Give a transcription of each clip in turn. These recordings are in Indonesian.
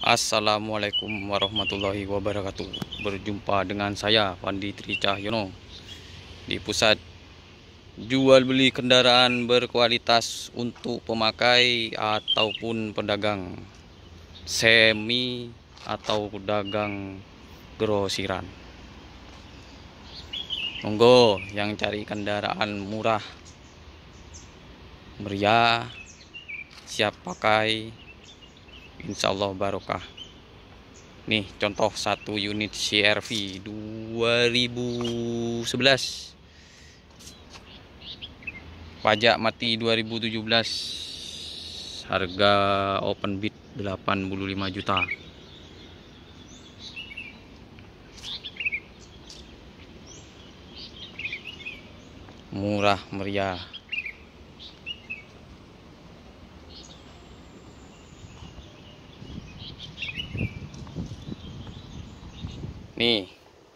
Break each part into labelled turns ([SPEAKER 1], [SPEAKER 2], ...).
[SPEAKER 1] Assalamualaikum warahmatullahi wabarakatuh. Berjumpa dengan saya Fandi Tri Cahyono di pusat jual beli kendaraan berkualitas untuk pemakai ataupun pedagang semi atau pedagang grosiran. Monggo yang cari kendaraan murah, meriah, siap pakai, insya Allah barokah. Nih contoh satu unit CR-V 2011, pajak mati 2017, harga open bid 85 juta. Murah meriah. Nih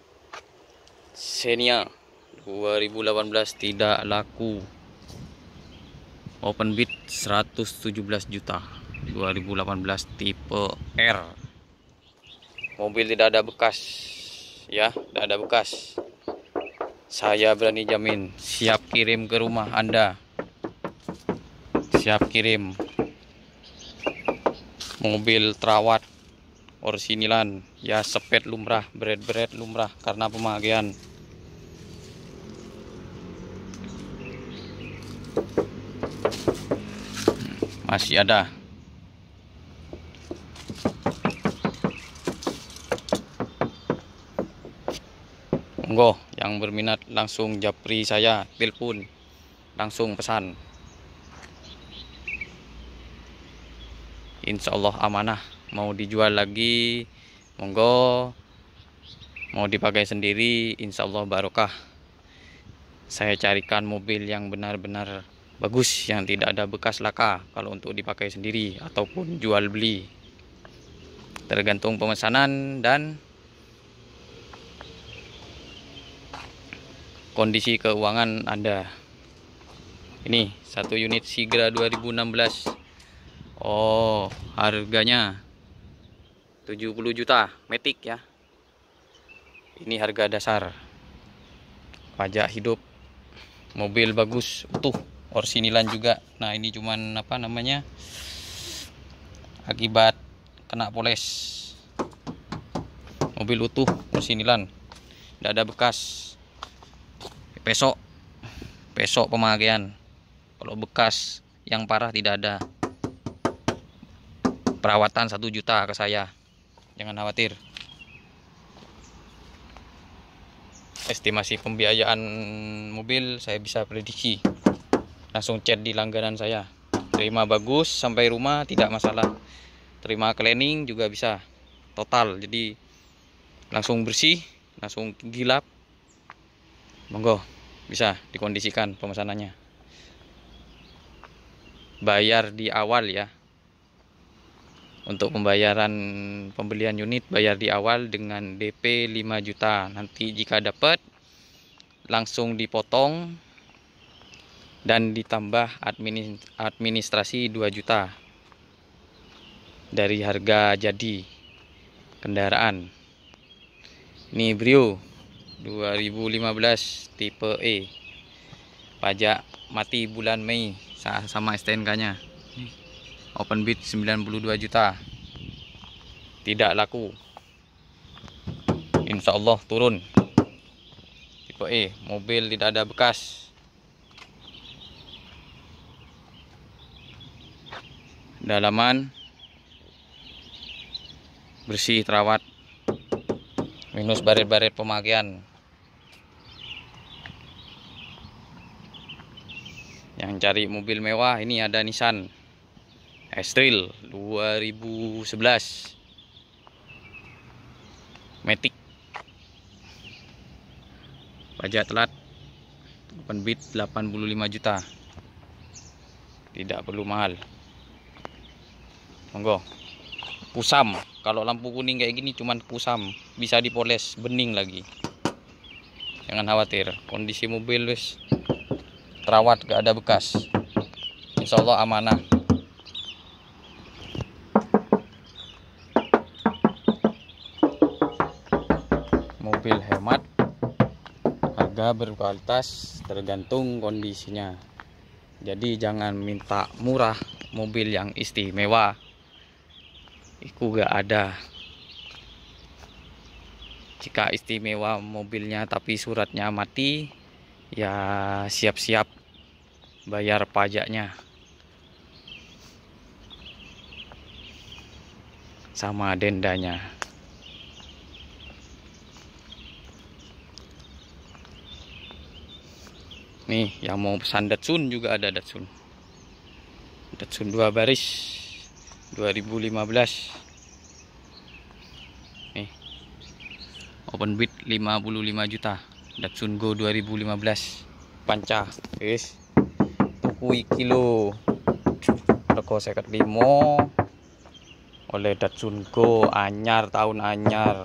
[SPEAKER 1] Xenia 2018 tidak laku, open bid 117 juta, 2018 tipe R. Mobil tidak ada bekas ya, tidak ada bekas. Saya berani jamin siap kirim ke rumah Anda, siap kirim. Mobil terawat, orsinilan ya, sepet lumrah, beret lumrah karena pemakaian. Masih ada. Monggo yang berminat langsung japri saya, telepon, langsung pesan. Insya Allah amanah. Mau dijual lagi monggo, mau dipakai sendiri insya Allah barokah. Saya carikan mobil yang benar-benar bagus, yang tidak ada bekas laka kalau untuk dipakai sendiri ataupun jual beli, tergantung pemesanan dan kondisi keuangan Anda. Ini satu unit Sigra 2016. Oh, harganya 70 juta Matic ya. Ini harga dasar. Pajak hidup. Mobil bagus, utuh, orsinilan juga. Nah, ini cuman apa namanya? Akibat kena poles. Mobil utuh, orsinilan. Tidak ada bekas. Pesok pemakaian. Kalau bekas yang parah tidak ada. Perawatan 1 juta ke saya, jangan khawatir. Estimasi pembiayaan mobil saya bisa prediksi, langsung chat di langganan saya. Terima bagus sampai rumah tidak masalah, terima cleaning juga bisa total, jadi langsung bersih, langsung gilap. Monggo bisa dikondisikan pemesanannya. Bayar di awal ya. Untuk pembayaran pembelian unit bayar di awal dengan DP 5 juta. Nanti jika dapat langsung dipotong dan ditambah administrasi 2 juta dari harga jadi kendaraan. Ini Brio 2015 tipe E. Pajak mati bulan Mei sama STNK-nya. Open bid 92 juta. Tidak laku. Insya Allah turun. Tipe E, mobil tidak ada bekas. Dalaman bersih, terawat, minus baret-baret pemakaian. Yang cari mobil mewah, ini ada Nissan X-Trail 2011 Matic, pajak telat, open bid 85 juta. Tidak perlu mahal. Monggo. Pusam, kalau lampu kuning kayak gini cuman pusam, bisa dipoles bening lagi. Jangan khawatir, kondisi mobil wis terawat, gak ada bekas. Insya Allah amanah. mobil hemat, harga berkualitas, tergantung kondisinya. Jadi jangan minta murah, mobil yang istimewa itu gak ada. Jika istimewa mobilnya tapi suratnya mati, ya siap-siap bayar pajaknya sama dendanya. Nih yang mau pesan Datsun juga ada. Datsun 2 baris 2015. Nih open bid 55 juta. Datsun Go 2015 panca. Guys, tuku kilo rego 55 oleh Datsun Go anyar, tahun anyar.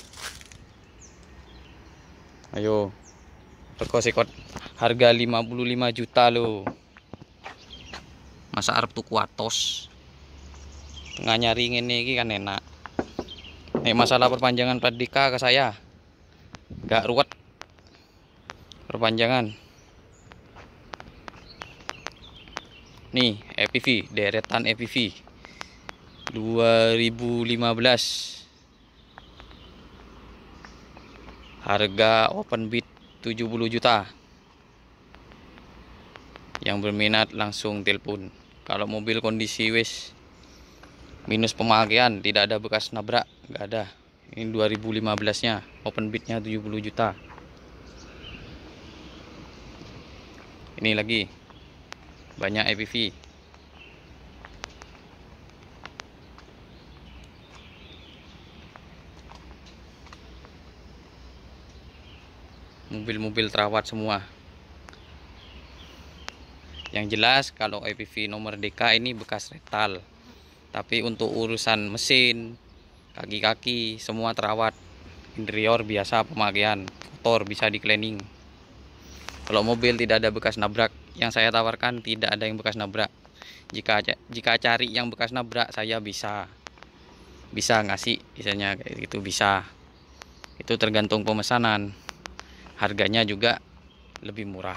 [SPEAKER 1] Ayo rego sekot harga 55 juta lo. Masa arep tuku atos tengah nyari ini kan enak. Nih masalah perpanjangan plat DK ke saya gak ruwet perpanjangan. Nih EPV, deretan EPV 2015, harga open bid 70 juta. Yang berminat langsung telepon. Kalau mobil kondisi wis minus pemakaian, tidak ada bekas nabrak, nggak ada. Ini 2015 nya, open bidnya 70 juta. Ini lagi banyak EPV. Mobil-mobil terawat semua. Yang jelas kalau EPV nomor DK ini bekas rental, tapi untuk urusan mesin, kaki-kaki semua terawat. Interior biasa pemakaian, kotor bisa di cleaning. Kalau mobil tidak ada bekas nabrak, yang saya tawarkan tidak ada yang bekas nabrak. Jika cari yang bekas nabrak, saya bisa ngasih, misalnya kayak gitu bisa. Itu tergantung pemesanan. Harganya juga lebih murah.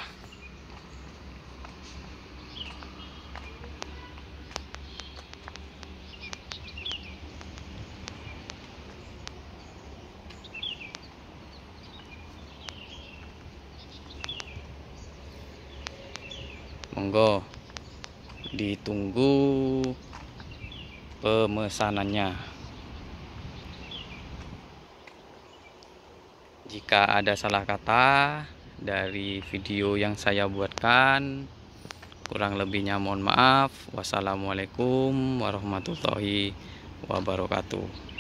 [SPEAKER 1] Monggo ditunggu pemesanannya. Jika ada salah kata dari video yang saya buatkan, kurang lebihnya mohon maaf. Wassalamualaikum warahmatullahi wabarakatuh.